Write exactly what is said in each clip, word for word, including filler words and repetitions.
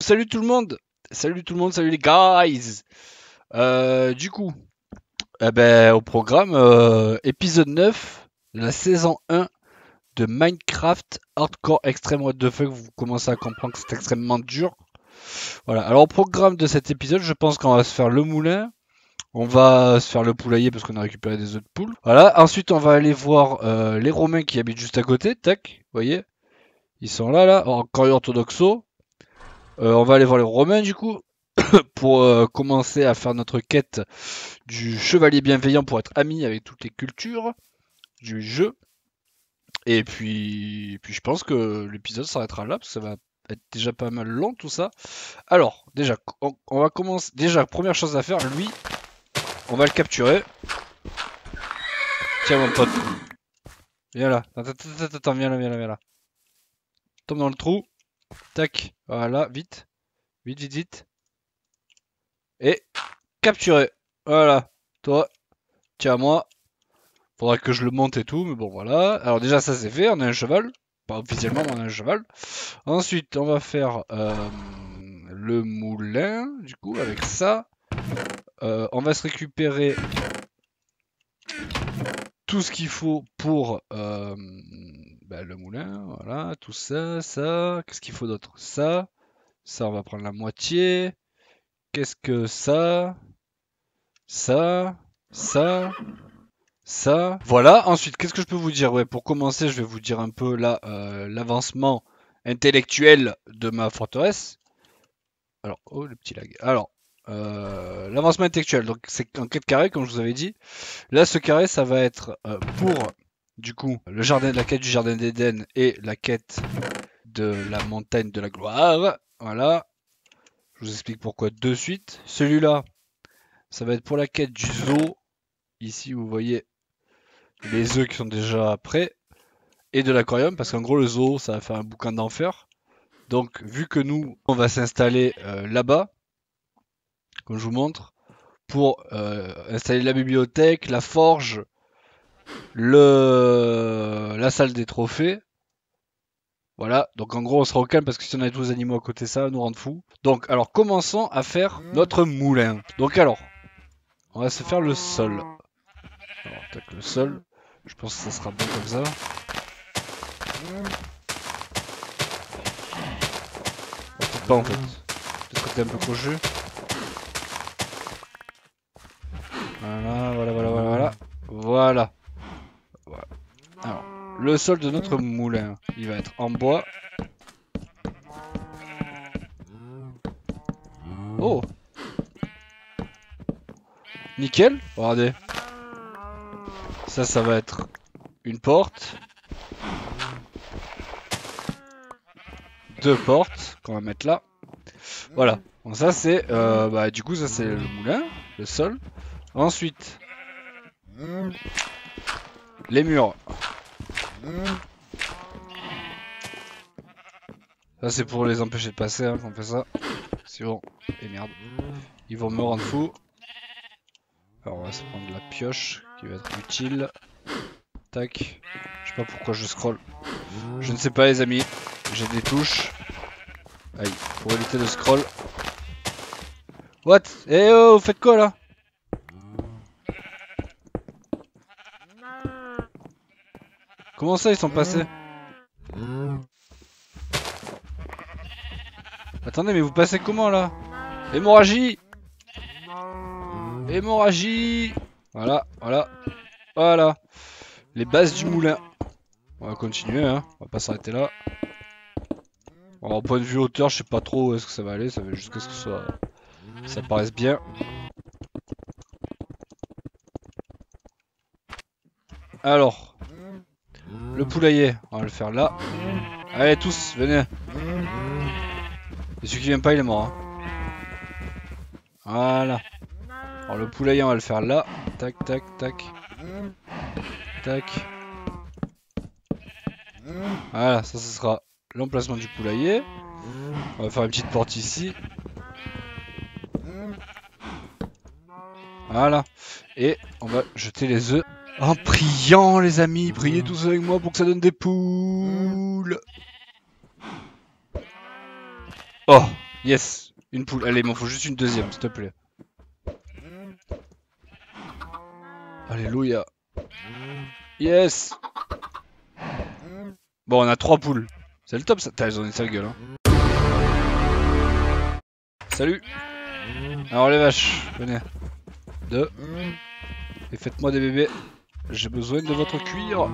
salut tout le monde! Salut tout le monde, salut les guys! Euh, du coup, eh ben, au programme, euh, épisode neuf, la saison un de Minecraft Hardcore Extreme What the fuck. Vous commencez à comprendre que c'est extrêmement dur. Voilà, alors au programme de cet épisode, je pense qu'on va se faire le moulin. On va se faire le poulailler parce qu'on a récupéré des œufs de poule. Voilà, ensuite on va aller voir euh, les Romains qui habitent juste à côté. Tac, vous voyez? Ils sont là, là, en Corio Orthodoxo. Euh, on va aller voir les Romains du coup. Pour euh, commencer à faire notre quête du chevalier bienveillant pour être ami avec toutes les cultures du jeu. Et puis, et puis je pense que l'épisode s'arrêtera là parce que ça va être déjà pas mal long tout ça. Alors, déjà, on, on va commencer. Déjà, première chose à faire, lui, on va le capturer. Tiens, mon pote. Viens là. Attends, attends, attends, viens là, viens là, viens là. Tombe dans le trou. Tac. Voilà, vite. Vite, vite, vite. Et capturer. Voilà. Toi, tiens à moi. Faudra que je le monte et tout, mais bon voilà. Alors déjà ça c'est fait, on a un cheval. Pas officiellement, mais on a un cheval. Ensuite, on va faire euh, le moulin, du coup, avec ça. Euh, on va se récupérer tout ce qu'il faut pour euh, bah, le moulin. Voilà, tout ça, ça. Qu'est-ce qu'il faut d'autre? Ça. Ça, on va prendre la moitié. Qu'est-ce que ça? Ça. Ça. Ça, voilà. Ensuite, qu'est-ce que je peux vous dire? Ouais, pour commencer, je vais vous dire un peu là euh, l'avancement intellectuel de ma forteresse. Alors, oh le petit lag. Alors, euh, l'avancement intellectuel. Donc, c'est en quête carré, comme je vous avais dit. Là, ce carré, ça va être euh, pour du coup le jardin, la quête du jardin d'Éden et la quête de la montagne de la gloire. Voilà. Je vous explique pourquoi de suite. Celui-là, ça va être pour la quête du zoo. Ici, vous voyez les œufs qui sont déjà prêts et de l'aquarium parce qu'en gros le zoo ça va faire un boucan d'enfer. Donc vu que nous on va s'installer euh, là-bas, comme je vous montre, pour euh, installer la bibliothèque, la forge, le la salle des trophées. Voilà, donc en gros on sera au calme parce que si on a tous les animaux à côté ça va nous rendre fous. Donc alors commençons à faire notre moulin. Donc alors, on va se faire le sol. Alors tac le sol, je pense que ça sera bon comme ça. Peut-être pas en fait. Peut-être que t'es un peu trop jeu. Voilà, voilà, voilà, voilà, voilà. Voilà. Voilà. Alors, le sol de notre moulin, il va être en bois. Oh! Nickel. Regardez. Ça, ça va être une porte. Deux portes qu'on va mettre là. Voilà. Donc ça, c'est... Euh, bah, du coup, ça, c'est le moulin, le sol. Ensuite, les murs. Ça, c'est pour les empêcher de passer, hein, qu'on fait ça. Sinon, et merde, ils vont me rendre fou. Alors, on va se prendre la pioche qui va être utile. Tac. Je sais pas pourquoi je scroll. Je ne sais pas, les amis. J'ai des touches. Aïe, pour éviter de scroll. What? Eh oh, vous faites quoi là? Comment ça, ils sont passés? Attendez, mais vous passez comment là? Hémorragie! Hémorragie! Voilà, voilà, voilà. Les bases du moulin. On va continuer, hein. On va pas s'arrêter là. Alors, au point de vue hauteur, je sais pas trop où est-ce que ça va aller. Ça veut juste que ce soit... ça paraisse bien. Alors, le poulailler, on va le faire là. Allez tous, venez. Et celui qui vient pas, il est mort. Hein. Voilà. Alors le poulailler, on va le faire là. Tac, tac, tac. Tac. Voilà, ça, ce sera l'emplacement du poulailler. On va faire une petite porte ici. Voilà. Et on va jeter les œufs en priant, les amis. Priez tous avec moi pour que ça donne des poules. Oh, Yes, une poule. Allez, il m'en faut juste une deuxième, s'il te plaît. Alléluia. Yes. Bon, on a trois poules. C'est le top, ça. T'as, elles ont une sale gueule, hein. Salut. Alors les vaches, venez. Deux. Et faites-moi des bébés. J'ai besoin de votre cuir.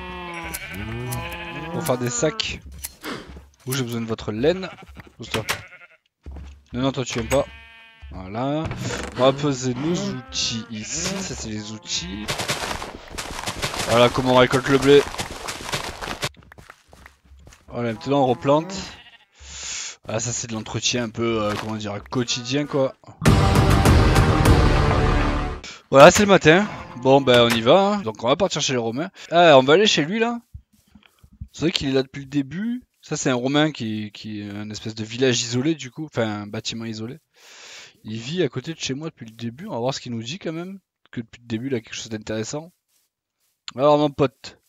Pour faire des sacs. Ou j'ai besoin de votre laine. Pose-toi. Non, non, toi tu aimes pas. Voilà. On va poser nos outils ici. Ça, c'est les outils. Voilà comment on récolte le blé. Voilà, maintenant on replante. Ah, ça c'est de l'entretien un peu, euh, comment dire, quotidien quoi. Voilà, c'est le matin. Bon, ben on y va. Hein. Donc on va partir chez les Romains. Ah, on va aller chez lui là. C'est vrai qu'il est là depuis le début. Ça c'est un Romain qui, qui est un espèce de village isolé du coup. Enfin, un bâtiment isolé. Il vit à côté de chez moi depuis le début. On va voir ce qu'il nous dit quand même. Que depuis le début il a quelque chose d'intéressant. Alors mon pote.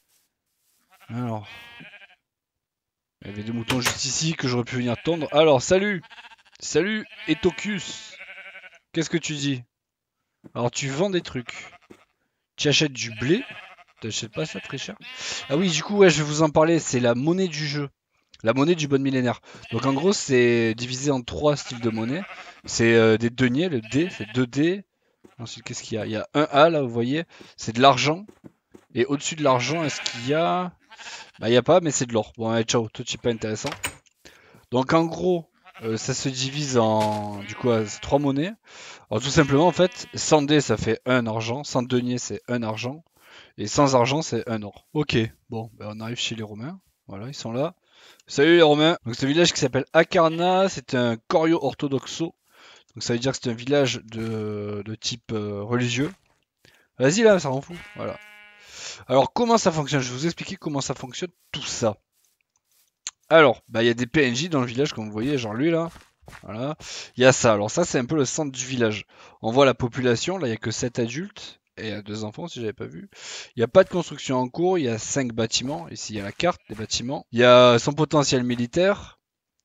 Alors. Il y avait deux moutons juste ici que j'aurais pu venir tondre. Alors, salut. Salut, Etocus. Qu'est-ce que tu dis? Alors, tu vends des trucs. Tu achètes du blé. T'achètes pas ça très cher? Ah oui, du coup, ouais, je vais vous en parler. C'est la monnaie du jeu. La monnaie du bon millénaire. Donc, en gros, c'est divisé en trois styles de monnaie. C'est euh, des deniers, le D, c'est deux D. Ensuite, qu'est-ce qu'il y a? Il y a un A, là, vous voyez. C'est de l'argent. Et au-dessus de l'argent, est-ce qu'il y a... Bah, il n'y a pas, mais c'est de l'or. Bon, allez, ciao. Tout c'est pas intéressant. Donc, en gros... Euh, ça se divise en du coup à trois monnaies. Alors tout simplement en fait, cent dés ça fait un argent, cent deniers c'est un argent, et sans argent c'est un or. Ok, bon, ben, on arrive chez les Romains. Voilà, ils sont là. Salut les Romains. Donc c'est un village qui s'appelle Acarna, c'est un corio orthodoxo. Donc ça veut dire que c'est un village de, de type euh, religieux. Vas-y là, ça rend fou. Voilà. Alors comment ça fonctionne? Je vais vous expliquer comment ça fonctionne tout ça. Alors, bah il y a des P N J dans le village comme vous voyez, genre lui là. Voilà. Il y a ça. Alors ça c'est un peu le centre du village. On voit la population, là il n'y a que sept adultes et il y a deux enfants si j'avais pas vu. Il n'y a pas de construction en cours, il y a cinq bâtiments. Ici il y a la carte des bâtiments. Il y a son potentiel militaire,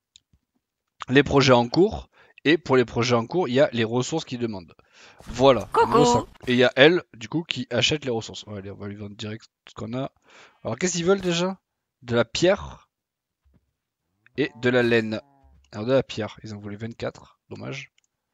les projets en cours, et pour les projets en cours, il y a les ressources qu'il demande. Voilà. En gros, ça... Et il y a elle, du coup, qui achète les ressources. Allez, on va lui vendre direct ce qu'on a. Alors qu'est-ce qu'ils veulent déjà? De la pierre et de la laine. Alors de la pierre, ils en voulaient vingt-quatre, dommage.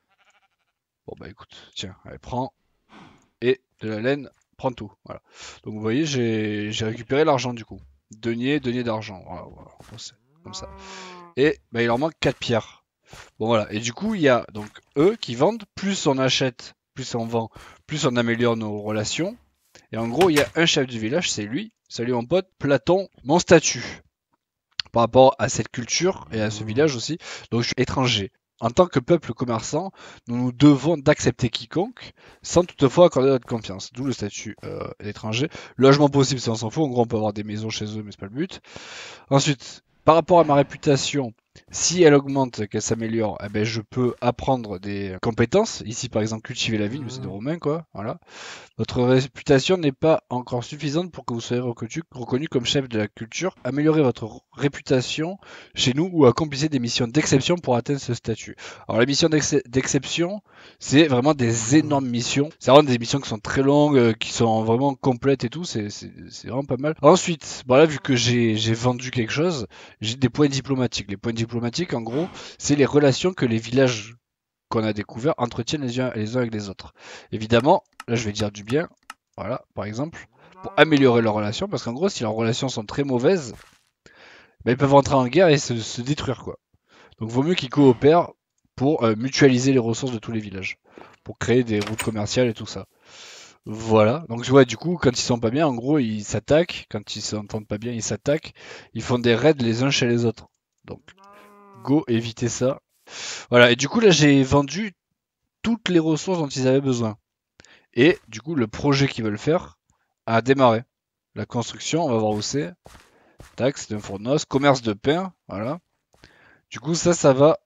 Bon bah écoute, tiens, allez, prends. Et de la laine, prends tout. Voilà. Donc vous voyez, j'ai récupéré l'argent du coup. Denier, denier d'argent. Voilà, voilà. Comme ça. Et bah, il leur manque quatre pierres. Bon voilà. Et du coup, il y a donc eux qui vendent. Plus on achète, plus on vend, plus on améliore nos relations. Et en gros, il y a un chef du village, c'est lui. Salut mon pote, Platon, mon statut. Par rapport à cette culture et à ce village aussi. Donc je suis étranger. En tant que peuple commerçant, nous nous devons d'accepter quiconque, sans toutefois accorder notre confiance. D'où le statut euh, d'étranger. Logement possible, ça on s'en fout. En gros, on peut avoir des maisons chez eux, mais c'est pas le but. Ensuite, par rapport à ma réputation, si elle augmente, qu'elle s'améliore, eh ben, je peux apprendre des compétences. Ici, par exemple, cultiver la vigne, c'est des Romains, quoi. Voilà. Votre réputation n'est pas encore suffisante pour que vous soyez reconnu, reconnu comme chef de la culture. Améliorez votre réputation chez nous ou accomplissez des missions d'exception pour atteindre ce statut. Alors les missions d'exception, c'est vraiment des énormes missions. C'est vraiment des missions qui sont très longues, euh, qui sont vraiment complètes et tout. C'est vraiment pas mal. Ensuite, bon là, vu que j'ai vendu quelque chose, j'ai des points diplomatiques. Les points diplomatiques, en gros, c'est les relations que les villages qu'on a découvert entretiennent les uns, les uns avec les autres. Évidemment, là je vais dire du bien, voilà, par exemple, pour améliorer leurs relations, parce qu'en gros, si leurs relations sont très mauvaises, ben, ils peuvent entrer en guerre et se, se détruire, quoi. Donc vaut mieux qu'ils coopèrent pour euh, mutualiser les ressources de tous les villages, pour créer des routes commerciales et tout ça. Voilà, donc ouais, du coup, quand ils sont pas bien, en gros, ils s'attaquent, quand ils s'entendent pas bien, ils s'attaquent, ils font des raids les uns chez les autres. Donc, go, éviter ça. Voilà, et du coup là j'ai vendu toutes les ressources dont ils avaient besoin. Et du coup le projet qu'ils veulent faire a démarré. La construction, on va voir où c'est. Tac, c'est un fourneau, commerce de pain, voilà. Du coup ça, ça va...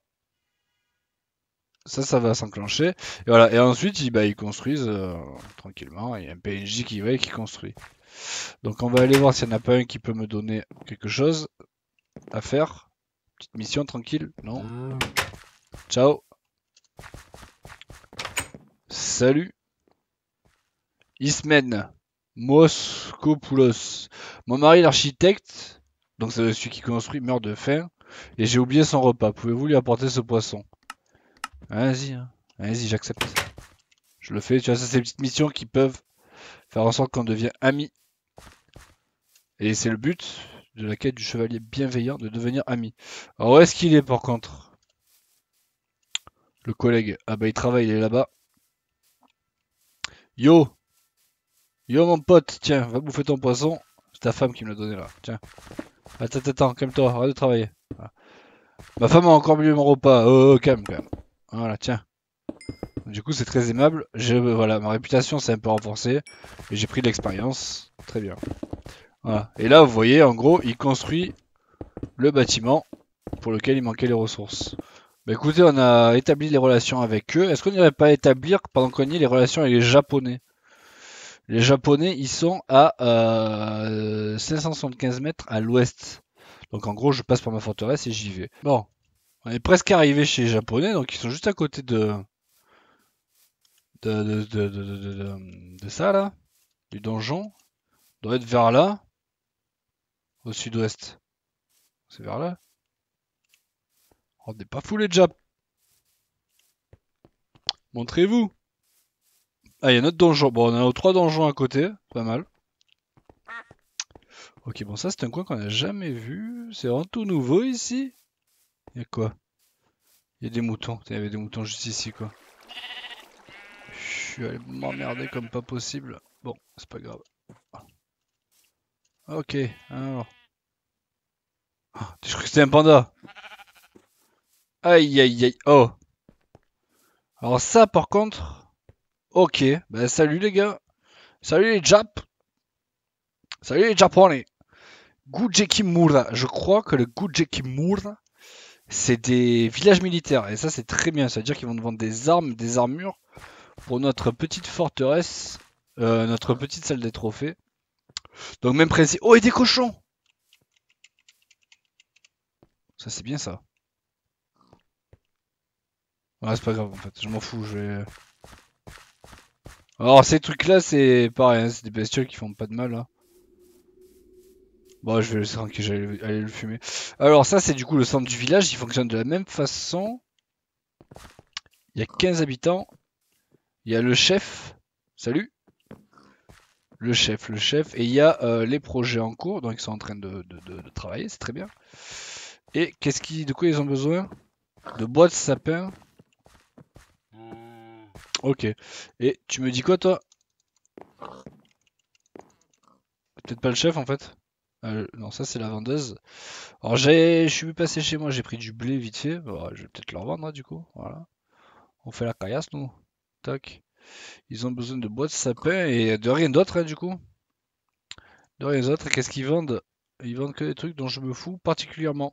Ça, ça va s'enclencher. Et voilà, et ensuite ils, bah, ils construisent euh, tranquillement. Il y a un P N J qui va et qui construit. Donc on va aller voir s'il n'y en a pas un qui peut me donner quelque chose à faire. Petite mission tranquille, non? Ciao. Salut. Ismen Moskopoulos. Mon mari, l'architecte, donc c'est celui qui construit, meurt de faim. Et j'ai oublié son repas. Pouvez-vous lui apporter ce poisson? Vas-y, hein. Vas-y, j'accepte. Je le fais. Tu vois, ça, c'est des petites missions qui peuvent faire en sorte qu'on devienne amis. Et c'est le but de la quête du chevalier bienveillant, de devenir ami. Alors, où est-ce qu'il est, par contre? Le collègue. Ah bah, il travaille, il est là-bas. Yo! Yo, mon pote, tiens, va bouffer ton poisson. C'est ta femme qui me l'a donné, là. Tiens. Attends, attends, calme-toi, arrête de travailler. Voilà. Ma femme a encore oublié mon repas. Oh, oh, calme, calme. Voilà, tiens. Du coup, c'est très aimable. Je, voilà, ma réputation s'est un peu renforcée. Et j'ai pris de l'expérience. Très bien. Voilà. Et là, vous voyez, en gros, il construit le bâtiment pour lequel il manquait les ressources. Bah écoutez, on a établi les relations avec eux. Est-ce qu'on n'irait pas établir, pendant qu'on y est, les relations avec les Japonais? Les Japonais, ils sont à euh, cinq cent soixante-quinze mètres à l'ouest. Donc en gros, je passe par ma forteresse et j'y vais. Bon, on est presque arrivé chez les Japonais, donc ils sont juste à côté de de, de, de, de, de, de- de ça là, du donjon. On doit être vers là, au sud-ouest. C'est vers là. On n'est pas fou les Jap. Montrez-vous. Ah, il y a notre donjon. Bon, on a trois donjons à côté, pas mal. Ok, bon, ça c'est un coin qu'on n'a jamais vu. C'est vraiment tout nouveau ici. Il y a quoi? Il y a des moutons. Il y avait des moutons juste ici, quoi. Je suis allé m'emmerder comme pas possible. Bon, c'est pas grave. Ok, alors. Ah, je crois que c'était un panda. Aïe, aïe, aïe. Oh. Alors ça, par contre... Ok, bah salut les gars. Salut les Japs. Salut les Japonais. Gujekimura. Je crois que le Gujekimura, c'est des villages militaires. Et ça, c'est très bien. Ça veut dire qu'ils vont nous vendre des armes, des armures pour notre petite forteresse. Euh, notre petite salle des trophées. Donc même principe. Oh, et des cochons. Ça, c'est bien ça. Ouais, c'est pas grave en fait. Je m'en fous. Je vais... Alors ces trucs-là, c'est pareil. Hein, c'est des bestioles qui font pas de mal. Hein. Bon, je vais le laisser tranquille, j'allais aller le fumer. Alors ça, c'est du coup le centre du village, il fonctionne de la même façon. Il y a quinze habitants. Il y a le chef. Salut. Le chef, le chef. Et il y a euh, les projets en cours, donc ils sont en train de, de, de, de travailler, c'est très bien. Et qu'est-ce qui, de quoi ils ont besoin? De bois de sapin. Ok. Et tu me dis quoi toi? Peut-être pas le chef en fait. Euh, non, ça c'est la vendeuse. Alors j'ai, je suis passé chez moi, j'ai pris du blé vite fait. Bon, je vais peut-être le revendre hein, du coup. Voilà. On fait la caillasse nous. Tac. Ils ont besoin de bois de sapin et de rien d'autre hein, du coup. De rien d'autre. Qu'est-ce qu'ils vendent? Ils vendent que des trucs dont je me fous particulièrement.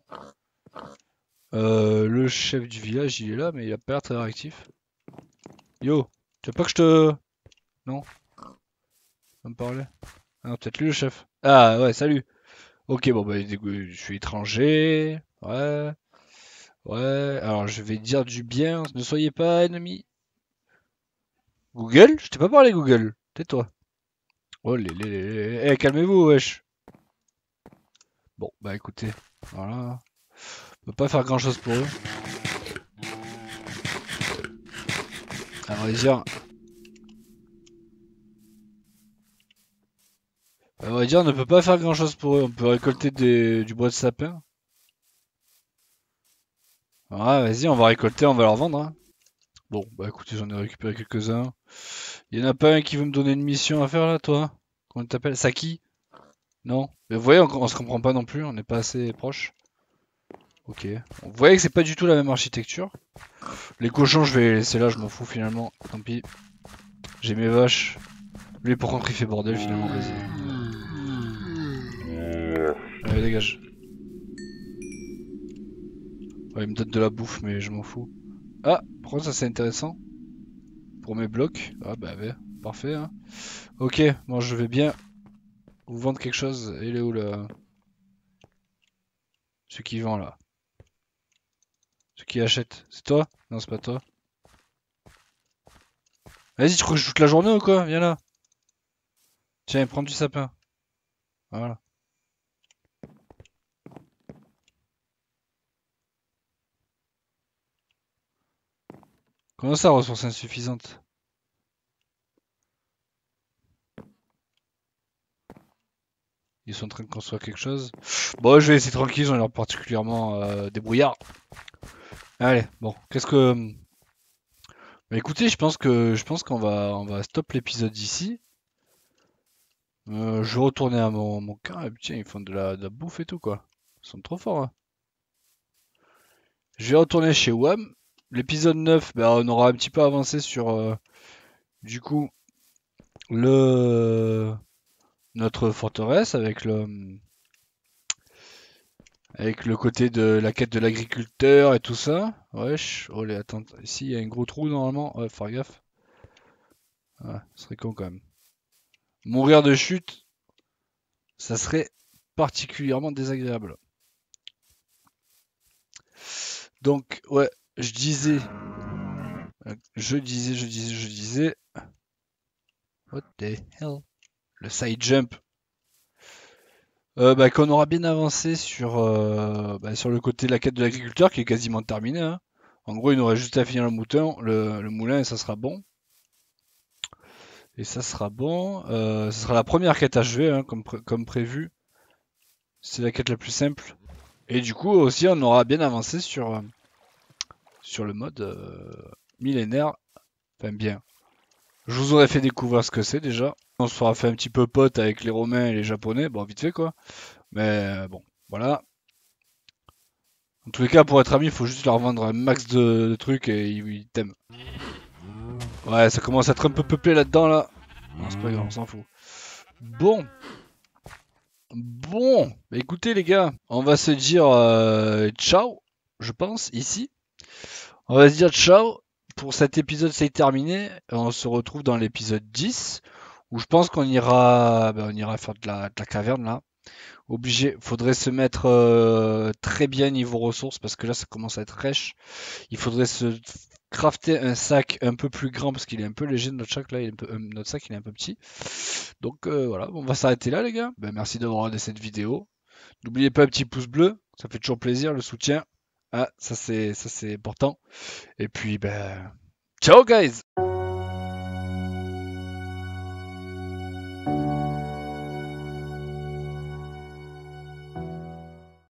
Euh, le chef du village il est là mais il a pas l'air très réactif. Yo, tu veux pas que je te... Non? Va me parler? Ah non, peut-être lui le chef. Ah ouais, salut. Ok, bon bah je suis étranger. Ouais. Ouais. Alors je vais dire du bien. Ne soyez pas ennemis. Google? Je t'ai pas parlé Google. Tais-toi. Oh les les les. Eh, calmez-vous, wesh. Bon, bah écoutez. Voilà. On peut pas faire grand chose pour eux. À vrai dire. À vrai dire, on ne peut pas faire grand chose pour eux. On peut récolter des... du bois de sapin. Ouais, vas-y, on va récolter, on va leur vendre. Hein. Bon, bah écoutez, j'en ai récupéré quelques-uns. Il y en a pas un qui veut me donner une mission à faire là, toi? Comment t'appelles? Saki? Non? Mais vous voyez, on, on se comprend pas non plus, on n'est pas assez proches. Ok. Vous voyez que c'est pas du tout la même architecture. Les cochons, je vais les laisser là, je m'en fous finalement. Tant pis. J'ai mes vaches. Lui, par contre, il fait bordel finalement, vas-y. Allez, dégage. Ouais, il me donne de la bouffe, mais je m'en fous. Ah, par contre, ça c'est intéressant. Pour mes blocs. Ah, bah, ouais, parfait. Hein. Ok, bon, je vais bien vous vendre quelque chose. Il est où le. Celui qui vend là? Ceux qui achètent. C'est toi? Non, c'est pas toi. Vas-y, tu crois que je joue toute la journée ou quoi? Viens là. Tiens, prends du sapin. Voilà. Comment ça, ressources insuffisantes? Ils sont en train de construire quelque chose. Bon, je vais laisser tranquille, j'en ai l'air particulièrement euh, débrouillard. Allez, bon, qu'est-ce que... Bah écoutez, je pense que je pense qu'on va on va stop l'épisode ici. Euh, je vais retourner à mon, mon camp. Et tiens, ils font de la, de la bouffe et tout quoi. Ils sont trop forts. Hein. Je vais retourner chez W A M. L'épisode neuf, bah, on aura un petit peu avancé sur euh, du coup le notre forteresse avec le avec le côté de la quête de l'agriculteur et tout ça. Wesh, oh les attends, ici il y a un gros trou normalement. Ouais, faut faire gaffe. Ouais, ce serait con quand même. Mourir de chute, ça serait particulièrement désagréable. Donc, ouais, je disais, euh, je disais, je disais, je disais, what the hell? Le side jump. Euh, bah, qu'on aura bien avancé sur, euh, bah, sur le côté de la quête de l'agriculteur qui est quasiment terminé. Hein. En gros, il nous aurait juste à finir le mouton, le, le moulin et ça sera bon. Et ça sera bon. Euh, ça sera la première quête achevée, hein, comme, pré comme prévu. C'est la quête la plus simple. Et du coup, aussi, on aura bien avancé sur, euh, sur le mode euh, millénaire. Enfin, bien. Je vous aurais fait découvrir ce que c'est déjà. On se fera fait un petit peu pote avec les Romains et les Japonais. Bon, vite fait quoi. Mais euh, bon, voilà. En tous les cas, pour être amis, il faut juste leur vendre un max de, de trucs et ils, ils t'aiment. Ouais, ça commence à être un peu peuplé là-dedans là. Non, c'est pas grave, on s'en fout. Bon. Bon. Bah, écoutez les gars, on va se dire euh, ciao, je pense, ici. On va se dire ciao. Pour cet épisode, c'est terminé. On se retrouve dans l'épisode dix. Où je pense qu'on ira, bah, on ira faire de la, de la caverne là. Obligé, faudrait se mettre euh, très bien niveau ressources parce que là ça commence à être rêche. Il faudrait se crafter un sac un peu plus grand parce qu'il est un peu léger notre sac là, il est un peu, euh, notre sac il est un peu petit. Donc euh, voilà, on va s'arrêter là les gars. Ben, merci d'avoir regardé cette vidéo. N'oubliez pas un petit pouce bleu, ça fait toujours plaisir le soutien. Ah, ça c'est ça c'est important. Et puis ben ciao guys.